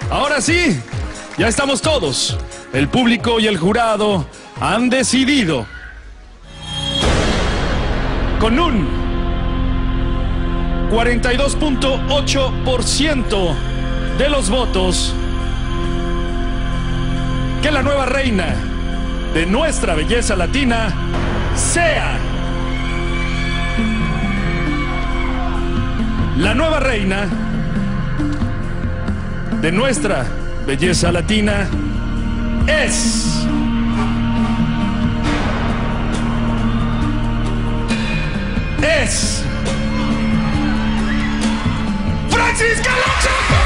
Ahora sí, ya estamos todos. El público y el jurado han decidido. Con un 42.8% de los votos, que la nueva reina de nuestra belleza latina sea la nueva reina de nuestra belleza latina es Francisca La Chapelle.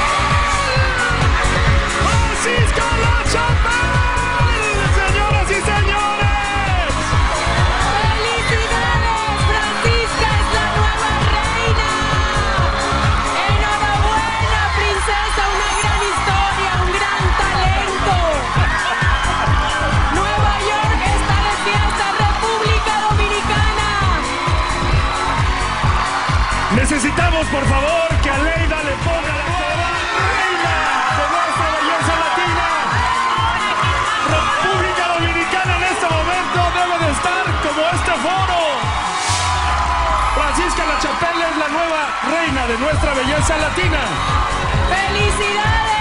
Francisca La Chapelle, señoras y señores. ¡Felicidades! Francisca es la nueva reina. Enhorabuena, princesa, una gran historia, un gran talento. Nueva York está de fiesta, República Dominicana. Necesitamos, por favor, que Aleida le ponga la nueva reina de nuestra belleza latina. República Dominicana en este momento debe de estar como este foro. Francisca La Chapelle es la nueva reina de nuestra belleza latina. ¡Felicidades!